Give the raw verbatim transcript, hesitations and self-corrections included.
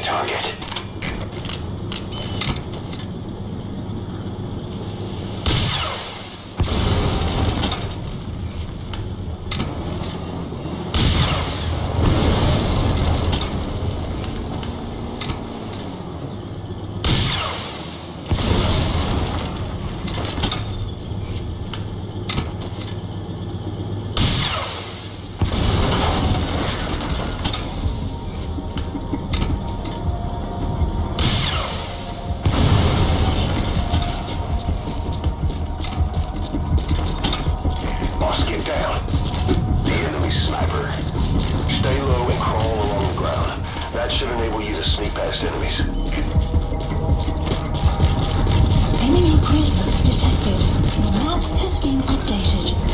target. Get down. The enemy sniper. Stay low and crawl along the ground. That should enable you to sneak past enemies. Enemy presence detected. Map has been updated.